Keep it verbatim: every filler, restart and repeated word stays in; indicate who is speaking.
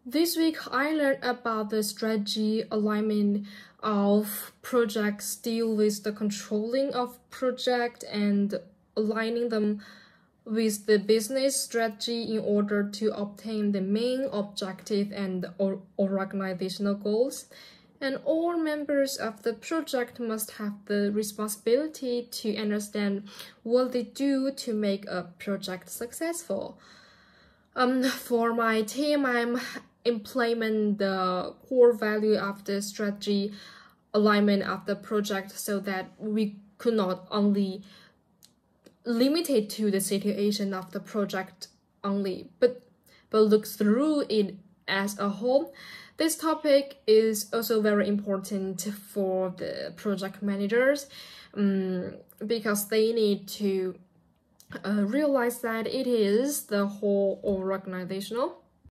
Speaker 1: This week, I learned about the strategy alignment of projects, deal with the controlling of project and aligning them with the business strategy in order to obtain the main objective and or organizational goals. And all members of the project must have the responsibility to understand what they do to make a project successful. Um, for my team, I'm implement the core value of the strategy alignment of the project so that we could not only limit it to the situation of the project only, but but look through it as a whole. This topic is also very important for the project managers um, because they need to uh, realize that it is the whole organizational